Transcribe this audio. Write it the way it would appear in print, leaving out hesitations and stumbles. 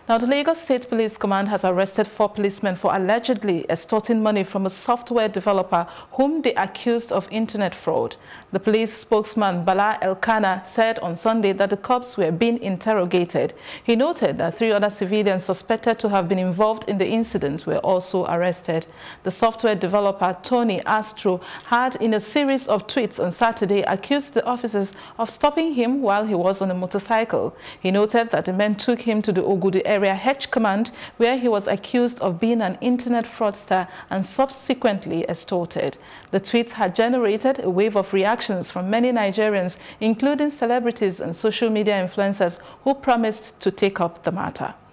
Now, the Lagos State Police Command has arrested 4 policemen for allegedly extorting money from a software developer whom they accused of internet fraud. The police spokesman Bala Elkana said on Sunday that the cops were being interrogated. He noted that 3 other civilians suspected to have been involved in the incident were also arrested. The software developer Tony Astro had, in a series of tweets on Saturday, accused the officers of stopping him while he was on a motorcycle. He noted that the men took him to the Ogudu area H Command, where he was accused of being an internet fraudster and subsequently extorted. The tweets had generated a wave of reactions from many Nigerians, including celebrities and social media influencers who promised to take up the matter.